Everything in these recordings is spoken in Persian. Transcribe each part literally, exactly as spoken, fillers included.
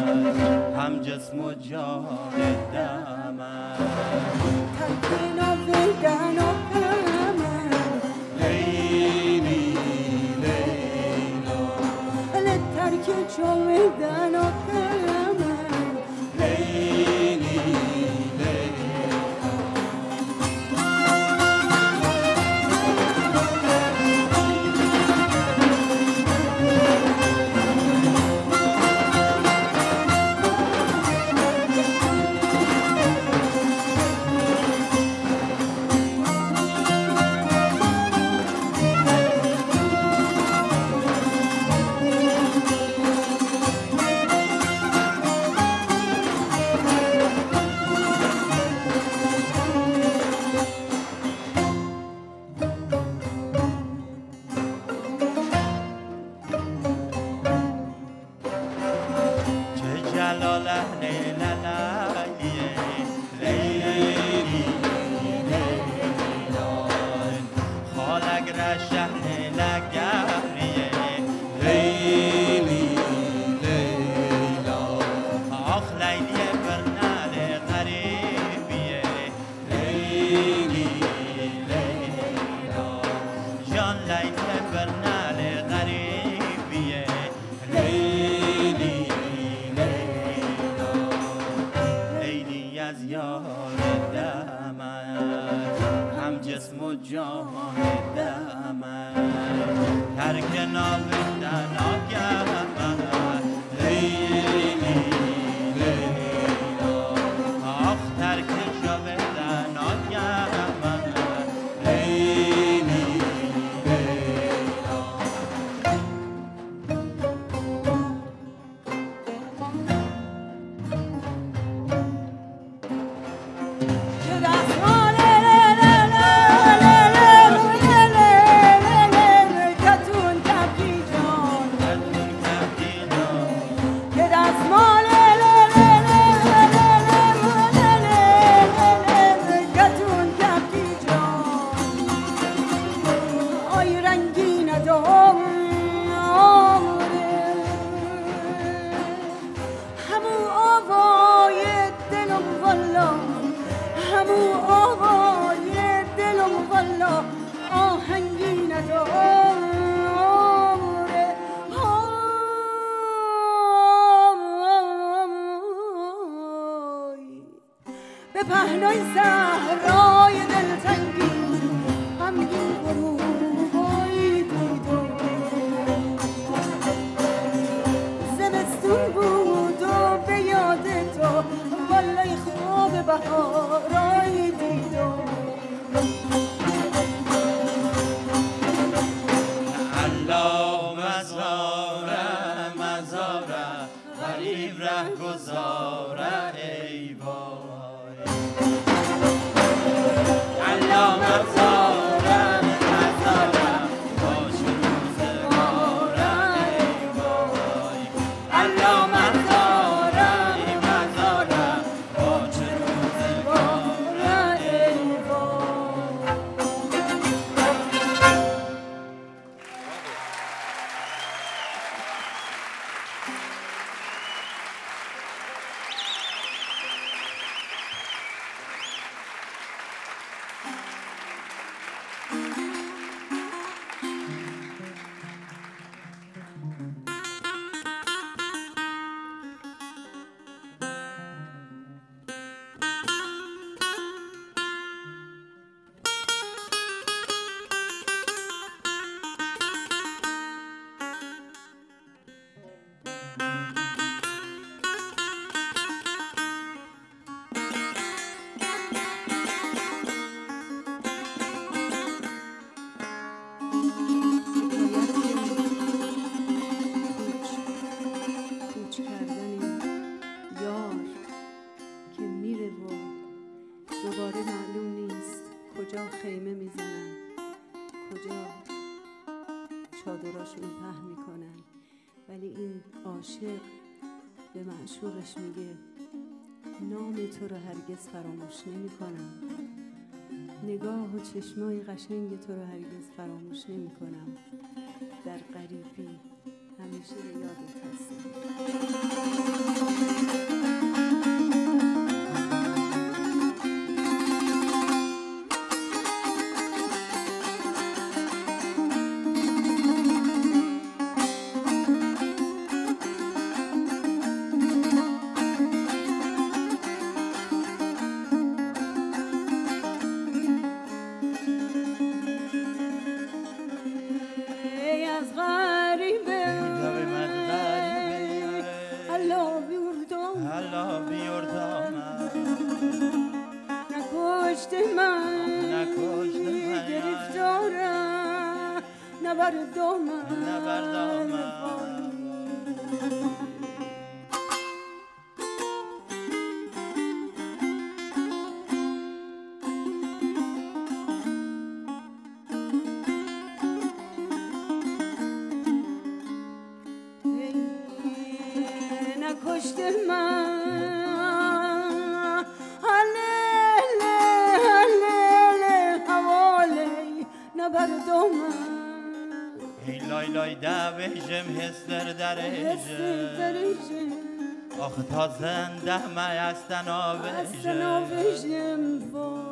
هم جسم و جان دمم ترک ناودن و همم لیلی لیلا ال ترک چاودن و همم لیلی به پهنای صحرای دلتنگی غمگین غروبایی دیدم زمستون بود و به یاد تو والای خواب بهارایی دیدم الله مزاره مزاره غریب ره گذاره ای وای الله مزاره مزاره باش روزگاره ای وای الله مزاره مزاره باش روزگاره ای وای. دوباره معلوم نیست کجا خیمه میزنن، کجا چادراشون پهن میکنن، ولی این عاشق به معشوقش میگه نام تو رو هرگز فراموش نمیکنم، نگاه و چشمای قشنگ تو رو هرگز فراموش نمیکنم، در غریبی همیشه به یادت هستم. لا بیردم نکشت من نکشت من گرفتارم نبردم نبردم نکشت من هلیله هلیله حوالی نبردم ای لای لای دویجم هستر درجم آخ تا زنده می هستن آویجم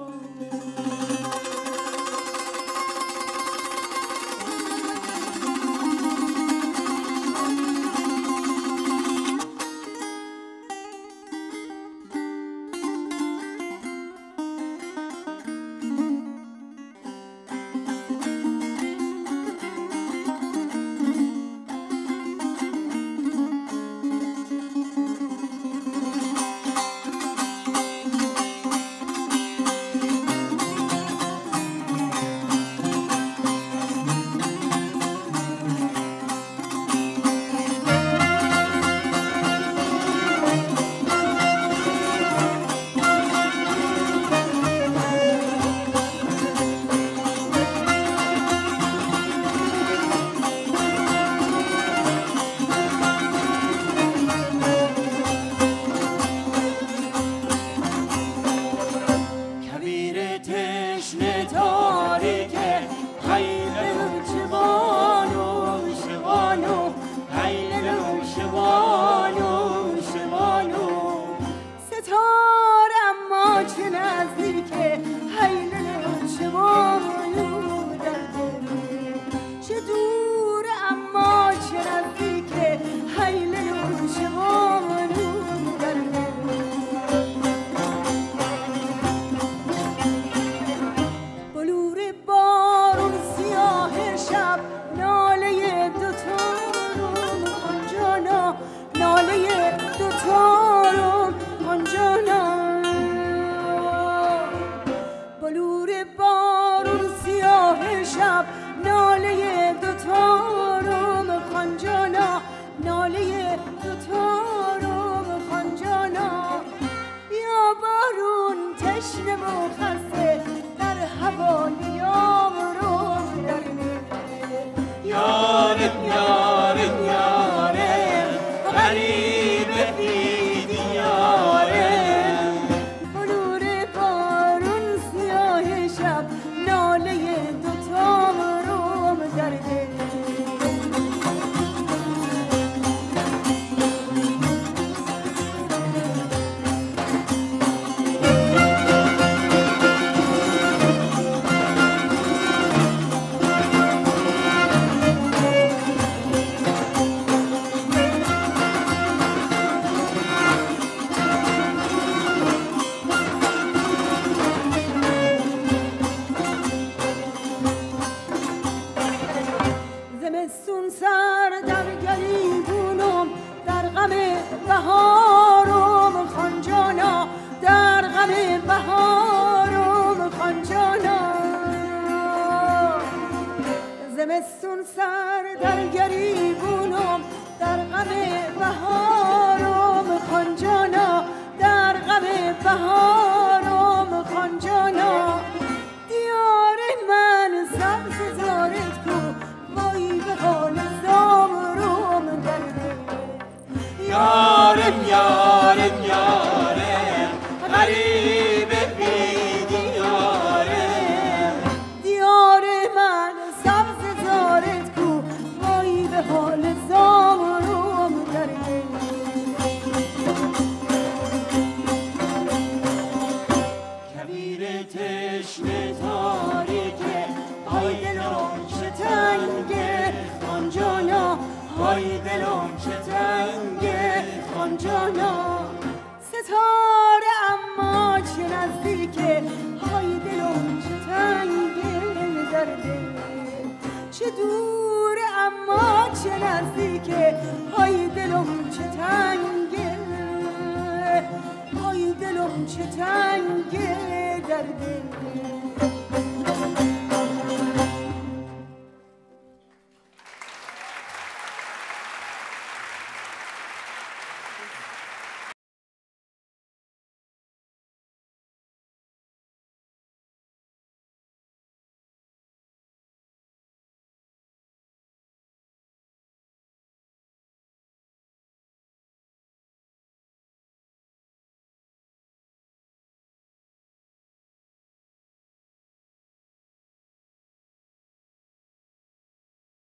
زمستون سر در گریبونم در غم بهارم خان جانا در غم بهارم خان جانا دیار من سبز زارت کو وای به حال زامروم در یارم یارم یارم غریب بی دیارم دیار من سبز زارت کو وای به حال زامروم در کبیر تشنه تاریکه های دلم چه تنگه خان جانا های دلم چه تنگه خان جانا ستاره اما چه نزدیکه های دلم چه تنگه در دل چه دور اما چه نزدیکه های دلم چه تنگه چه تنگ در دل